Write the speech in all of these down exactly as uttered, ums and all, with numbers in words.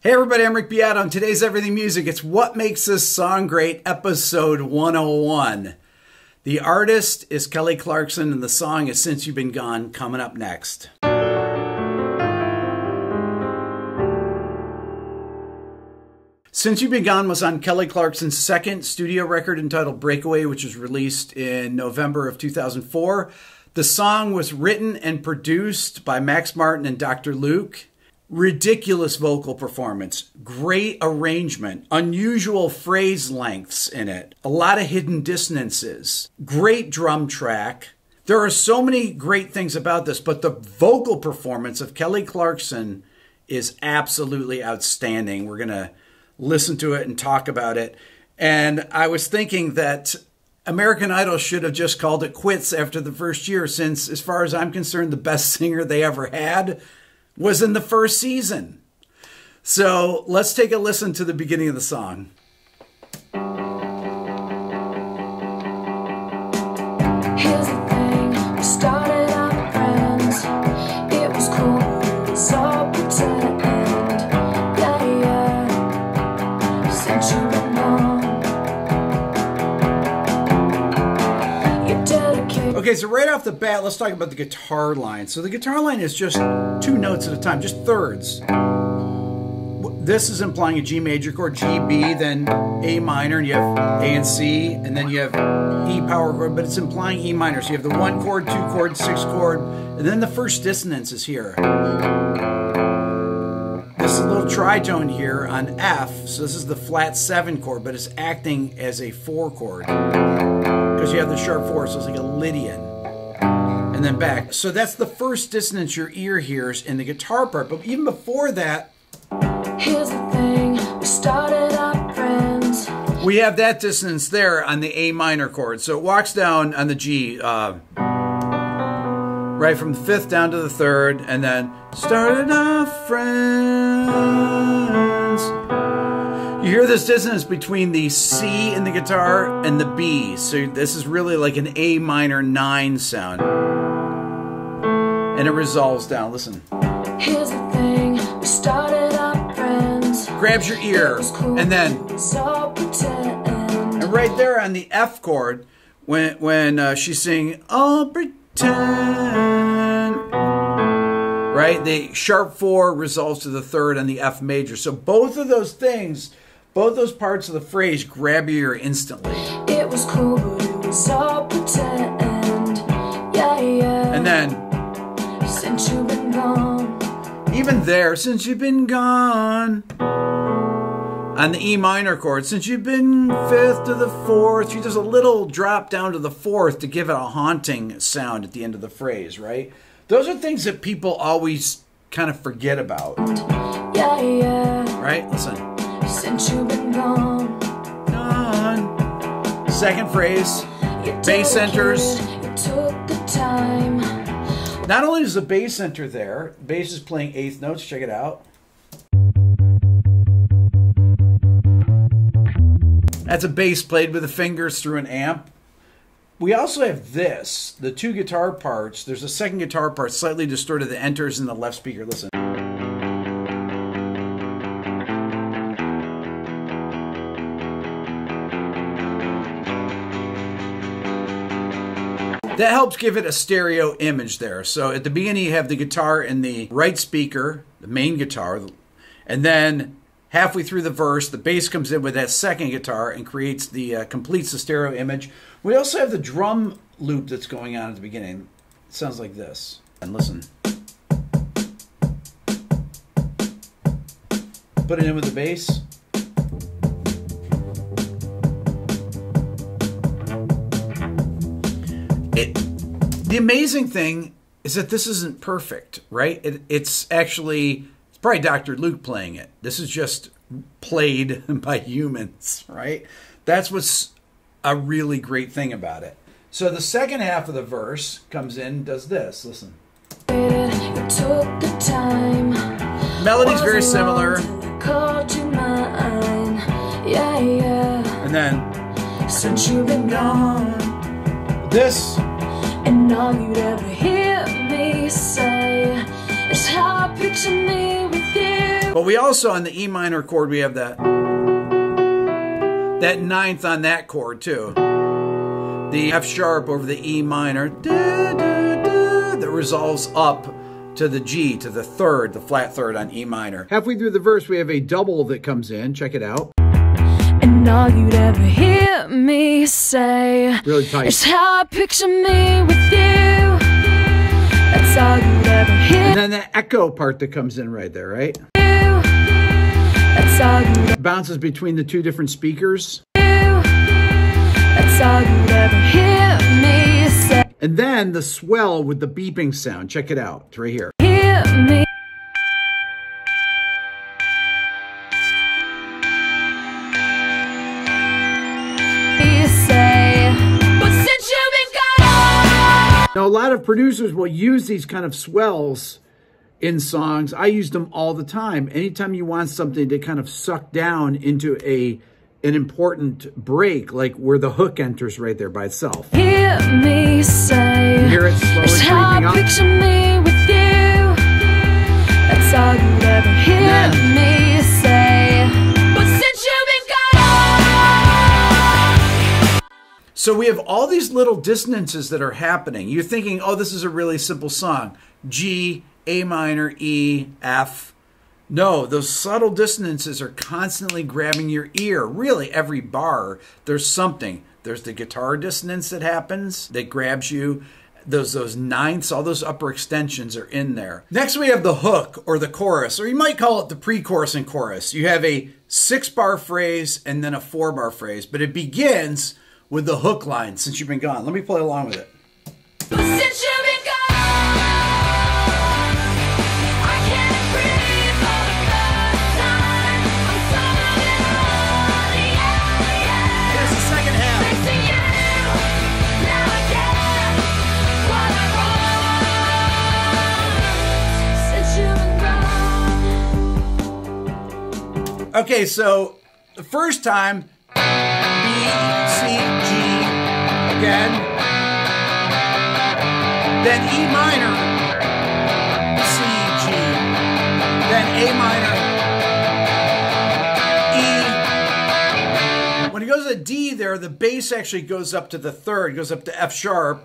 Hey everybody, I'm Rick Beato. On today's Everything Music, it's What Makes This Song Great, episode one oh one. The artist is Kelly Clarkson, and the song is Since You've Been Gone, coming up next. Since You've Been Gone was on Kelly Clarkson's second studio record entitled Breakaway, which was released in November of two thousand four. The song was written and produced by Max Martin and Doctor Luke. Ridiculous vocal performance, great arrangement, unusual phrase lengths in it, a lot of hidden dissonances, great drum track. There are so many great things about this, but the vocal performance of Kelly Clarkson is absolutely outstanding. We're going to listen to it and talk about it. And I was thinking that American Idol should have just called it quits after the first year, since, as far as I'm concerned, the best singer they ever had was in the first season. So let's take a listen to the beginning of the song. Here's the thing, we started out friends. It was cool, it was all pretend. Yeah, yeah, since you've been gone, you dedicated. Okay, so right off the bat, let's talk about the guitar line. So the guitar line is just two notes at a time, just thirds. This is implying a G major chord, G, B, then A minor, and you have A and C, and then you have E power chord, but it's implying E minor. So you have the one chord, two chord, six chord, and then the first dissonance is here. This little tritone here on F, so this is the flat seven chord, but it's acting as a four chord, because you have the sharp four, so it's like a Lydian. And then back. So that's the first dissonance your ear hears in the guitar part. But even before that, Here's the thing, we started out friends. we have that dissonance there on the A minor chord. So it walks down on the G, uh, right from the fifth down to the third, and then started out friends. You hear this dissonance between the C in the guitar and the B. So this is really like an A minor nine sound. And it resolves down. Listen. Here's the thing, we started out friends. Grabs your ear, and then, It's all pretend. and right there on the F chord, when when uh, she's singing, "I'll pretend," right? The sharp four resolves to the third on the F major. So both of those things, both those parts of the phrase, grab your ear instantly. It was cool, but it was all pretend. Yeah, yeah. And then, Since you've been gone, even there, since you've been gone. On the E minor chord, since you've been fifth to the fourth, she does a little drop down to the fourth to give it a haunting sound at the end of the phrase, right? Those are things that people always kind of forget about, yeah, yeah. right? Listen. Since you've been gone, Gone. Second phrase, you bass enters. dedicated, you took the time. Not only is the bass enter there, bass is playing eighth notes, check it out. That's a bass played with the fingers through an amp. We also have this, the two guitar parts. There's a second guitar part, slightly distorted, that enters in the left speaker. Listen. That helps give it a stereo image there. So at the beginning you have the guitar in the right speaker, the main guitar, and then halfway through the verse, the bass comes in with that second guitar and creates the uh, completes the stereo image. We also have the drum loop that's going on at the beginning. It sounds like this. And listen. Put it in with the bass. It, the amazing thing is that this isn't perfect, right? It, it's actually, it's probably Doctor Luke playing it. This is just played by humans, right? That's what's a really great thing about it. So the second half of the verse comes in and does this. Listen. You took the time. Melody's very similar. Called you mine. Yeah, yeah. And then, Since you've been gone, this. and all you'd ever hear me say is how I picture me with you. But we also, on the E minor chord, we have that that ninth on that chord too. The F sharp over the E minor da, da, da, that resolves up to the G, to the third, the flat third on E minor. Halfway through the verse, we have a double that comes in. Check it out. And all you'd ever hear me say, really tight, is how I picture me with you. That's all you'd ever hear. And then the echo part that comes in right there, right? That's all you'd bounces between the two different speakers. That's all you'd ever hear me say. And then the swell with the beeping sound. Check it out. It's right here. Hear me. Say, but since you've been gone. Now, a lot of producers will use these kind of swells in songs. I use them all the time. Anytime you want something to kind of suck down into a an important break, like where the hook enters right there by itself. Hear me say, you hear it slowly creeping up. Picture me with you. That's all you'd ever hear then, me say. But since you've been gone. So we have all these little dissonances that are happening. You're thinking, oh, this is a really simple song. G, A minor, E, F. No, those subtle dissonances are constantly grabbing your ear. Really, every bar, there's something. There's the guitar dissonance that happens that grabs you. Those those ninths, all those upper extensions are in there. Next, we have the hook or the chorus, or you might call it the pre-chorus and chorus. You have a six-bar phrase and then a four-bar phrase, but it begins with the hook line, since you've been gone. Let me play along with it. Since you've been gone. Okay, so the first time, B, C, G, again, then E minor, C, G, then A minor, E. When it goes to D there, the bass actually goes up to the third, goes up to F sharp,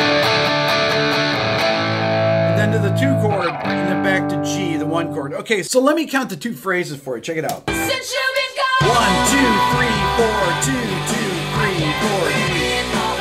and then to the two chord, and then back to G, the one chord. Okay, so let me count the two phrases for you. Check it out. Since you've been gone. One, two, three, four, two, two, three, four, three, four,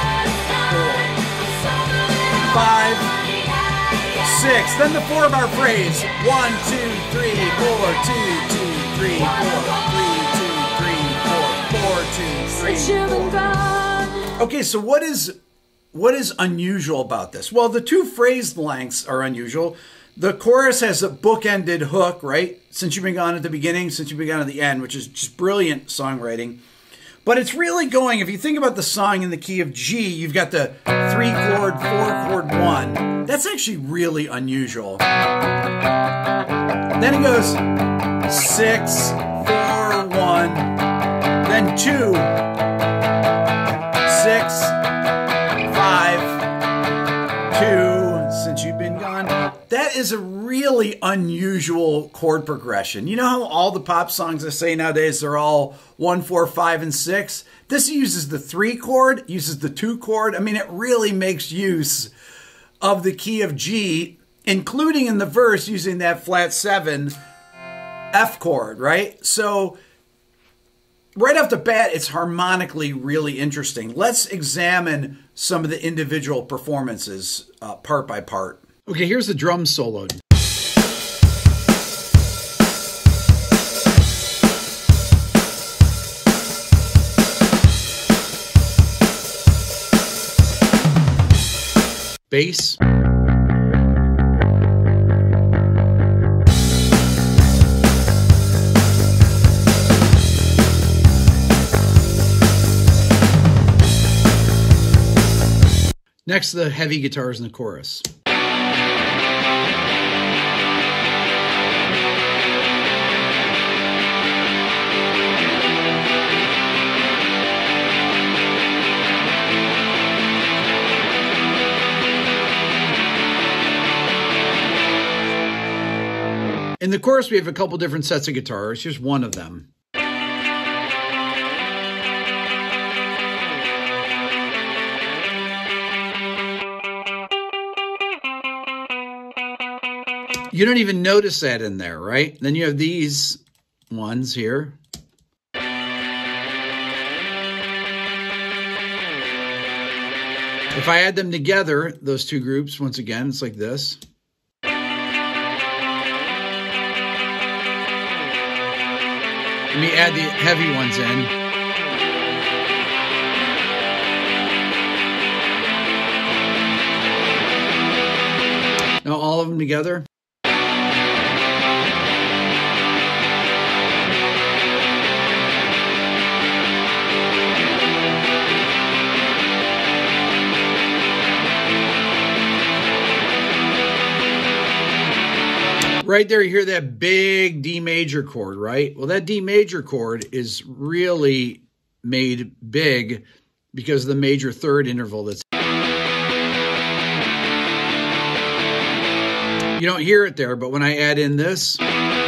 five, six. Then the four bar phrase. One, two, three, four, two, two, three, four, three, two, three, four, four, two, three, four. Okay, so what is what is unusual about this? Well, the two phrase lengths are unusual. The chorus has a bookended hook, right? Since you've been gone at the beginning, since you've been gone at the end, which is just brilliant songwriting. But it's really going, if you think about the song in the key of G, you've got the three chord, four chord, one. That's actually really unusual. Then it goes six, four, one, then two, six, five, two, since you've been gone. That is a really unusual chord progression. You know how all the pop songs I say nowadays, they're all one, four, five, and six? This uses the three chord, uses the two chord. I mean, it really makes use of the key of G, including in the verse using that flat seven F chord, right? So right off the bat, it's harmonically really interesting. Let's examine some of the individual performances uh, part by part. Okay, here's the drum solo. Bass. Next, the heavy guitars in the chorus. In the chorus, we have a couple different sets of guitars. Here's one of them. You don't even notice that in there, right? Then you have these ones here. If I add them together, those two groups, once again, it's like this. Let me add the heavy ones in. Now all of them together. Right there, you hear that big D major chord, right? Well, that D major chord is really made big because of the major third interval that's... You don't hear it there, but when I add in this,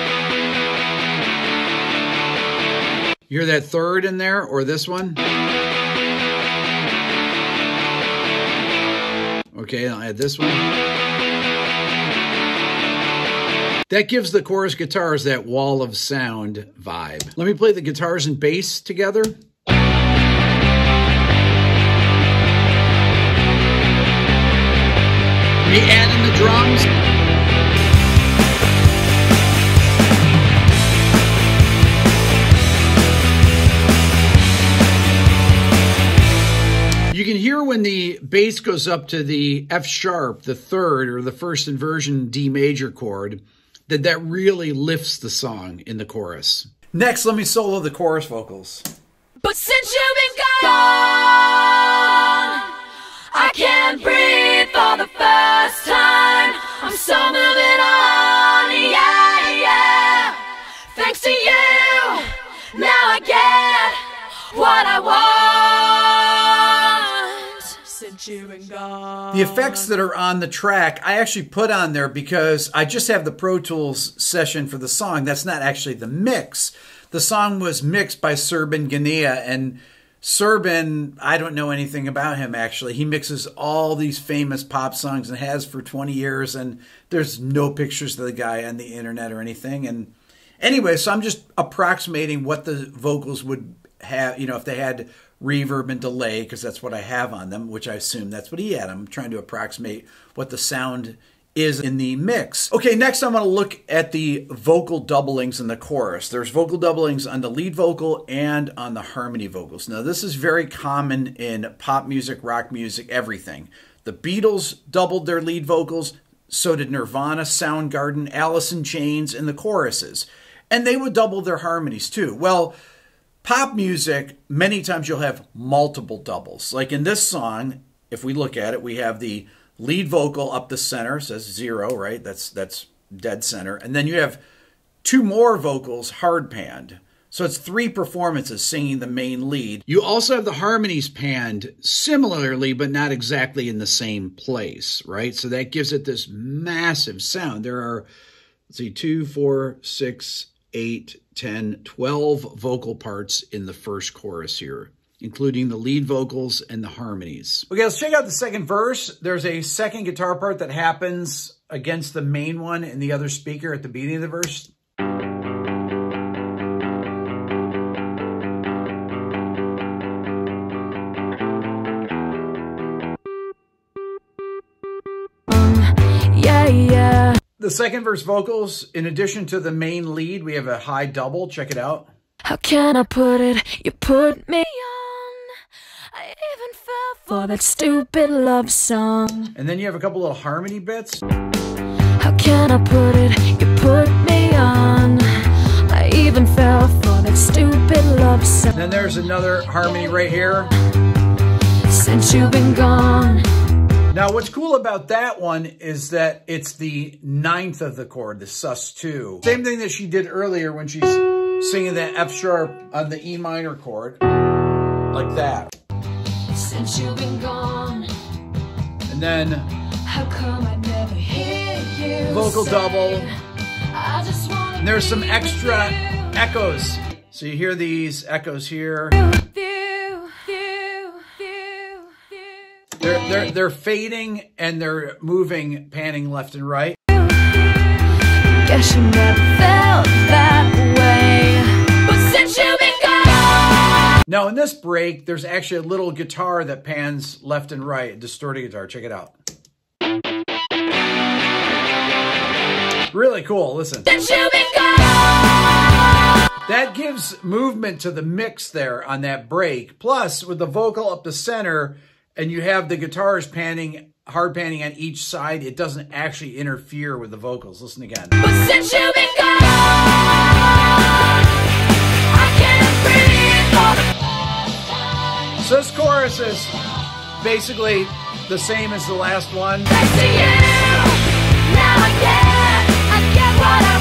you hear that third in there, or this one? Okay, I'll add this one. That gives the chorus guitars that wall of sound vibe. Let me play the guitars and bass together. Me add in the drums. You can hear when the bass goes up to the F sharp, the third or the first inversion D major chord, that that really lifts the song in the chorus. Next, let me solo the chorus vocals. But since you've been gone, I can't breathe for the first time. I'm so moving on, yeah, yeah. Thanks to you, now I get what I want. Since you've been gone. The effects that are on the track, I actually put on there because I just have the Pro Tools session for the song. That's not actually the mix. The song was mixed by Serban Ghenea, and Serban, I don't know anything about him actually. He mixes all these famous pop songs and has for twenty years, and there's no pictures of the guy on the internet or anything. And anyway, so I'm just approximating what the vocals would have, you know, if they had reverb and delay, because that's what I have on them, which I assume that's what he had. I'm trying to approximate what the sound is in the mix. Okay, next I'm going to look at the vocal doublings in the chorus. There's vocal doublings on the lead vocal and on the harmony vocals. Now, this is very common in pop music, rock music, everything. The Beatles doubled their lead vocals, so did Nirvana, Soundgarden, Alice in Chains in the choruses. And they would double their harmonies too. Well, pop music, many times you'll have multiple doubles. Like in this song, if we look at it, we have the lead vocal up the center, says zero, right? That's that's dead center. And then you have two more vocals hard panned. So it's three performances singing the main lead. You also have the harmonies panned similarly, but not exactly in the same place, right? So that gives it this massive sound. There are, let's see, two, four, six, eight, ten, twelve vocal parts in the first chorus here, including the lead vocals and the harmonies. Okay, let's check out the second verse. There's a second guitar part that happens against the main one in the other speaker at the beginning of the verse. Yeah, yeah. The second verse vocals, in addition to the main lead, we have a high double. Check it out. How can I put it? You put me on. I even fell for that stupid love song. And then you have a couple little harmony bits. How can I put it? You put me on. I even fell for that stupid love song. And then there's another harmony right here. Since you've been gone. Now, what's cool about that one is that it's the ninth of the chord, the sus two. Same thing that she did earlier when she's singing that F sharp on the E minor chord, like that. Since you've been gone. And then how come I never hear you vocal say, double. I just wanna And there's some be extra with you. echoes. So you hear these echoes here. With you, you, you, you. They're, they're, they're fading and they're moving, panning left and right. Guess you never felt that way. But since you've been gone, Now in this break, there's actually a little guitar that pans left and right, a distorted guitar. Check it out. Really cool, listen. since you've been gone, That gives movement to the mix there on that break. Plus, with the vocal up the center, and you have the guitars panning, hard panning on each side, it doesn't actually interfere with the vocals. Listen again. but since you've been gone, I can't breathe for the So this chorus is basically the same as the last one. thanks to you. Now I get, I get what I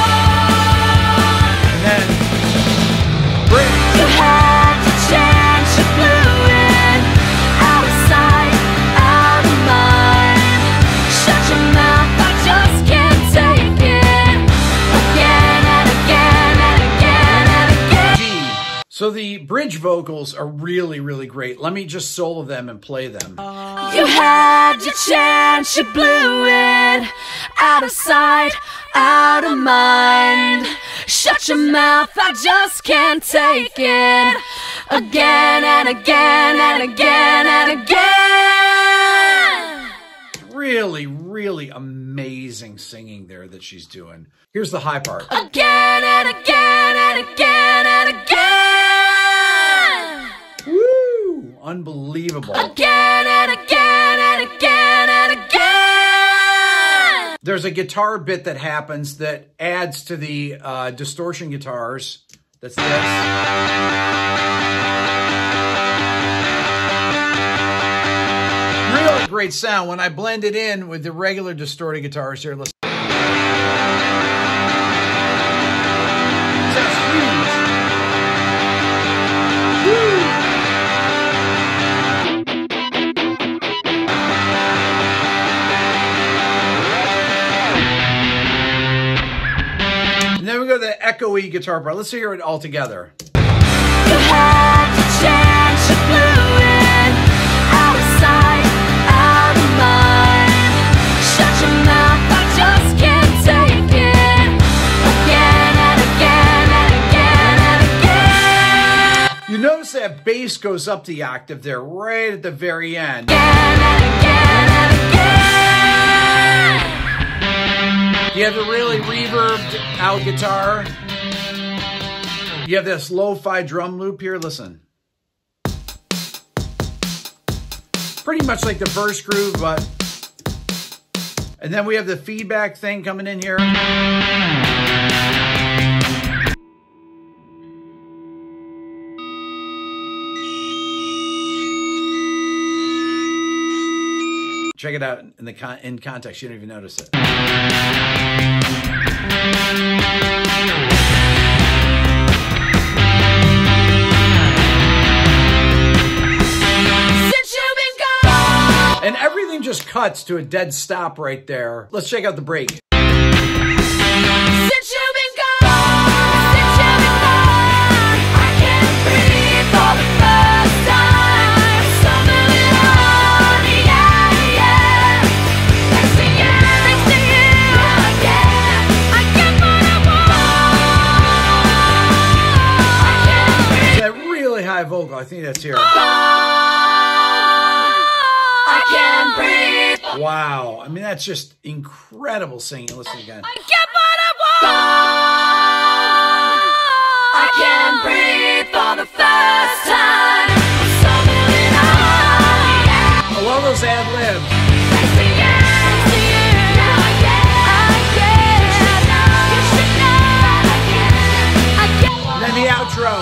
want. And then break. You had your chance, you blew it. Out of sight, out of mind. Shut your mouth, I just can't take it. Again and again and again and again. G. So the bridge vocals are really, really great. Let me just solo them and play them. You had your chance, you blew it. Out of sight, out of mind. Shut your mouth, I just can't take it. Again and again and again and again. Really, really amazing singing there that she's doing. Here's the high part. Again and again and again and again. Woo! Unbelievable. Again and again and again and again. There's a guitar bit that happens that adds to the uh, distortion guitars. That's this. Really great sound. When I blend it in with the regular distorted guitars here, listen. Sounds huge. Woo! And then we go to the echoey guitar part. Let's hear it all together. You had your chance, you blew it. Out of sight, out of mind. Shut your mouth, I just can't take it. Again and again and again and again. You notice that bass goes up the octave there right at the very end. Again and again and again. You have the really reverbed out guitar. You have this lo-fi drum loop here. Listen. Pretty much like the verse groove, but... And then we have the feedback thing coming in here. Check it out in the con in context. You don't even notice it. Since you've been gone, And everything just cuts to a dead stop right there. Let's check out the break. since you've been gone, since you've been gone, I can't breathe for the first time. Something in on, yeah, yeah. Thanks to you, thanks to you, I get, I get what I want. I can't breathe. That really high vocal. I think that's here. I can't breathe. Wow. I mean, that's just incredible singing. Listen again. I get what I want. I can't breathe for the first time. Something in on, yeah. I love those ad libs. Thanks to you, thanks to you. Now I get, I get. You should know, you should know. I get, I get what And then the outro.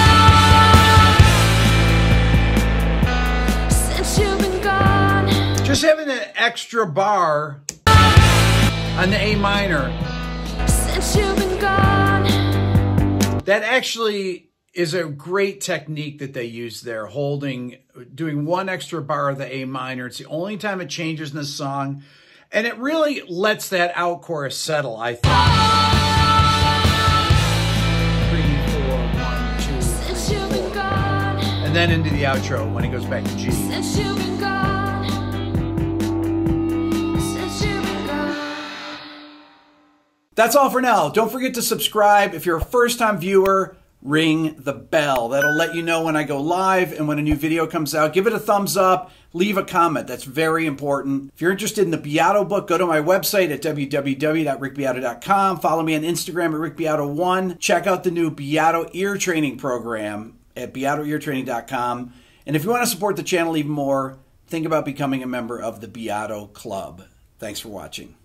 since you've been gone. Just having an extra bar on the A minor. Since you've been gone. That actually is a great technique that they use there, holding, doing one extra bar of the A minor. It's the only time it changes in the song. And it really lets that out chorus settle, I think. and then into the outro when he goes back to G. Since you've been gone, since you've been gone. That's all for now. Don't forget to subscribe. If you're a first-time viewer, ring the bell. That'll let you know when I go live and when a new video comes out. Give it a thumbs up. Leave a comment. That's very important. If you're interested in the Beato book, go to my website at w w w dot rick beato dot com. Follow me on Instagram at rick beato one. Check out the new Beato ear training program at beato ear training dot com. And if you want to support the channel even more, think about becoming a member of the Beato Club. Thanks for watching.